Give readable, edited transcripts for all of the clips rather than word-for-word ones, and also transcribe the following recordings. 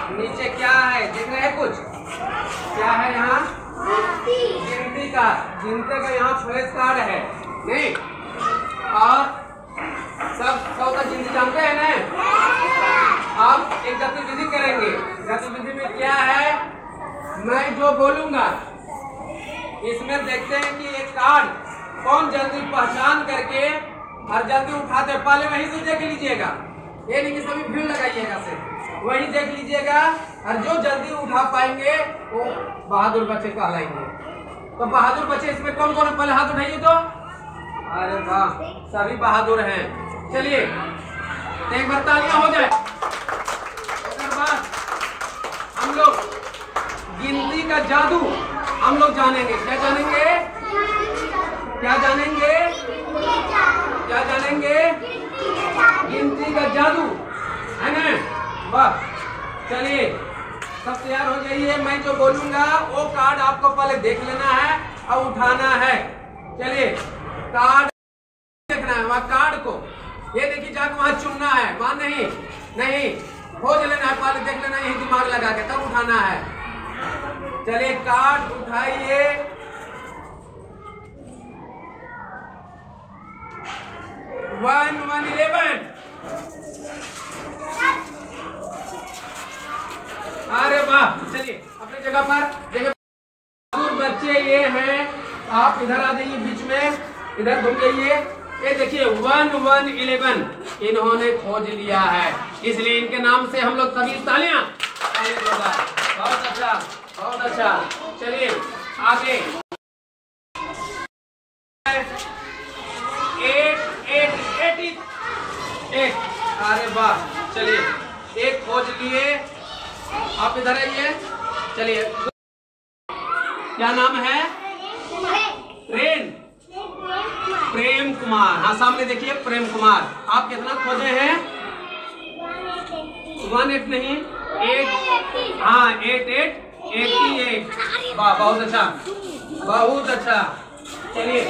नीचे क्या है देख रहे हैं कुछ? क्या है यहाँ? गिनती का यहाँ फ्लैश कार्ड है नहीं? और सब का गिनती जानते हैं ना? आप एक गतिविधि करेंगे। गतिविधि में क्या है, मैं जो बोलूंगा इसमें देखते हैं कि एक कार्ड कौन जल्दी पहचान करके और जल्दी उठाते हैं। पहले वही से देख लीजिएगा, ये नहीं कि सभी भीड़ लगाइएगा से, वही देख लीजिएगा और जो जल्दी उठा पाएंगे वो बहादुर बच्चे कहलाएंगे। तो बहादुर बच्चे इसमें कौन कौन है? पहले हाथ उठाइए तो। अरे वाह, सभी बहादुर हैं। चलिए एक बार तालियां हो जाए। उसके बाद हम लोग गिनती का जादू हम लोग जानेंगे। क्या जानेंगे? क्या जानेंगे? क्या जानेंगे? गिनती का जादू है ना? वाह, चलिए सब तैयार हो जाइए। मैं जो बोलूंगा वो कार्ड आपको पहले देख लेना है और उठाना है। चलिए कार्ड देखना है, वहाँ कार्ड को ये देखिए जाकर वहाँ चुनना है, वहाँ नहीं खोज लेना है, पहले देख लेना, यही दिमाग लगा के तब उठाना है। चलिए कार्ड उठाइए। वन 11। अरे वाह, चलिए अपनी जगह पर देखिए बच्चे ये हैं। आप इधर आ जाइए, बीच में इधर घूम जाइए। ये देखिए 1 1 11 इन्होंने खोज लिया है, इसलिए इनके नाम से हम लोग सभी तालियां। बहुत अच्छा, बहुत अच्छा। चलिए आगे 8 अरे वाह, चलिए एक खोज लिए। आप इधर आइए। चलिए क्या नाम है? प्रेम कुमार। हाँ सामने देखिए प्रेम कुमार। आप कितना खोजे हैं? 1 8 नहीं 8। हाँ 8 8 88। वाह बहुत अच्छा, बहुत अच्छा। चलिए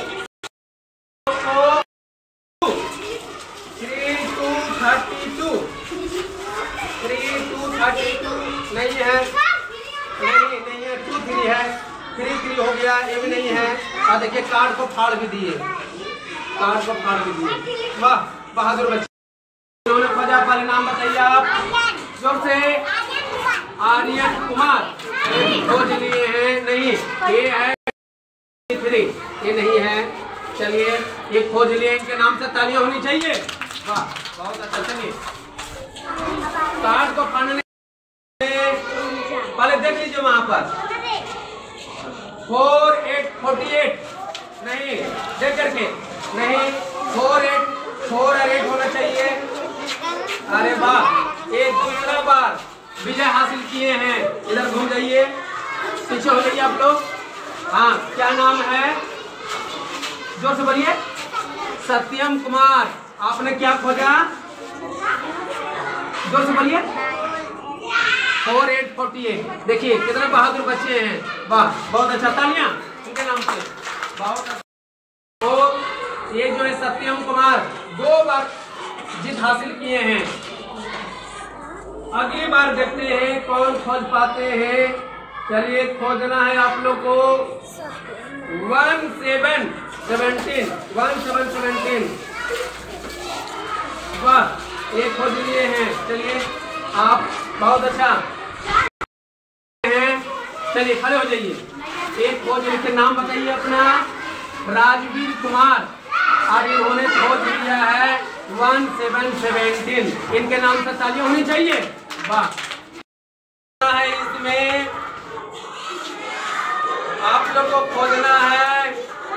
3 2 32 नहीं है, नहीं है। 2 3 है, 3 3 हो गया, ये भी नहीं है। और देखिए कार्ड को फाड़ भी दिए, कार्ड को फाड़ भी दिए। वाह बहादुर बच्चे। इन्होंने खोजा, पहले नाम बताइए आप जोर से। आर्यन कुमार खोज लिए हैं, नहीं ये है 3, ये नहीं है। चलिए ये खोज लिए, इनके नाम से तालियां होनी चाहिए। वाह बहुत अच्छा। चलिए कार्ड को फाड़ने पहले देख लीजिए वहां पर 4 8 48 नहीं, देख करके नहीं 4 8 होना चाहिए। अरे वाह, एक दूसरा बार विजय हासिल किए हैं। इधर घूम जाइए, पीछे हो जाइए आप लोग। हाँ क्या नाम है? जोर से बोलिए। सत्यम कुमार। आपने क्या खोजा? जोर से बोलिए। 4 8 48। देखिए कितने बहादुर बच्चे हैं। वाह बहुत अच्छा, तालियां इनके नाम से। बहुत अच्छा। तो ये जो है सत्यम कुमार 2 बार जीत हासिल किए हैं। अगली बार देखते हैं कौन खोज पाते हैं। चलिए खोजना है आप लोग को 1 7 17 वाह ये खोज लिए हैं। चलिए आप बहुत अच्छा हैं। चलिए खड़े हो जाइए। एक खोज के नाम बताइए अपना। राजवीर कुमार। और इन्होंने खोज लिया है 1 7 17। इनके नाम से तालियां होनी चाहिए। वाह है। इसमें आप लोग को खोजना है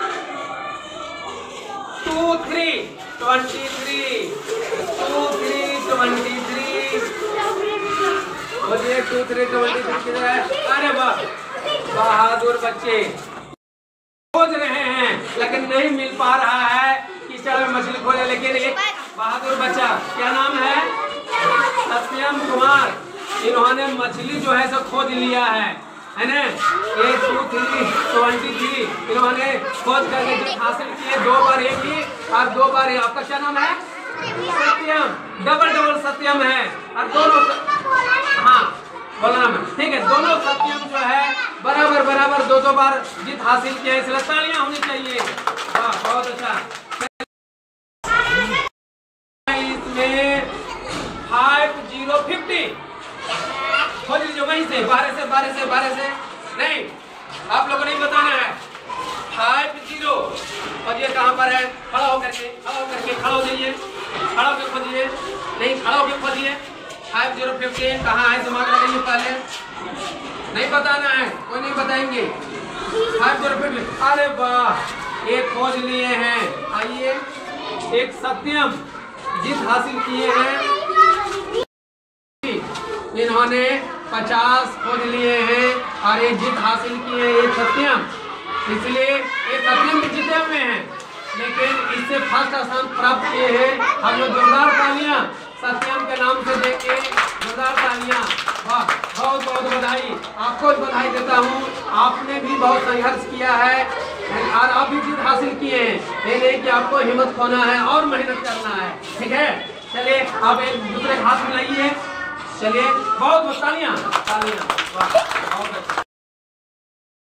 2 3 23 2 3 23। बोलिए 2 3 23 किधर है? अरे वाह बहादुर बच्चे खोज रहे हैं लेकिन नहीं मिल पा रहा है। कीचड़ में मछली खोजे, लेकिन एक बहादुर बच्चा, क्या नाम है? सत्यम कुमार। इन्होंने मछली जो है सब खोज लिया है ना। 1 2 3 23 इन्होंने खोज करके जो हासिल किए। 2 बार एक ही और 2 बार ये। आपका क्या नाम है? सत्यम। डबल सत्यम है और दोनों। हाँ 2 बार जीत हासिल किया, इसलिए तालियां होनी चाहिए। वाह बहुत अच्छा। इसमें 5050 खोज लीजिए वहीं से, बारह से नहीं, आप लोगों को नहीं बताना है। 50 और ये कहाँ पर है? खड़ा होकर के खड़ा हो जाइए, खड़ा होकर खोजिए, नहीं खड़ा होकर खोजिए। 5015 कहाँ है? दिमाग लगाइए पहले, नहीं बताना है, कोई नहीं बताएंगे। 5015, अरे वाह ये खोज लिए हैं। आइए, एक सत्यम जीत हासिल किए हैं, इन्होंने 50 खोज लिए हैं और ये जीत हासिल किए हैं, ये सत्यम, इसलिए ये सत्यम भी जीते हुए हैं, लेकिन इससे फर्स्ट स्थान प्राप्त किए हैं। हम लोग जोरदार तालियां सत्यम के नाम से देंगे, जोरदार तालियां। वाह बहुत बहुत बधाई, आपको बधाई देता हूँ, आपने भी बहुत संघर्ष किया है और आप भी जीत हासिल किए हैं। ये नहीं कि आपको हिम्मत खोना है और मेहनत करना है, ठीक है। चलिए आप एक दूसरे हाथ मिलाइए, चलिए बहुत तालियां। वाह बहुत अच्छा।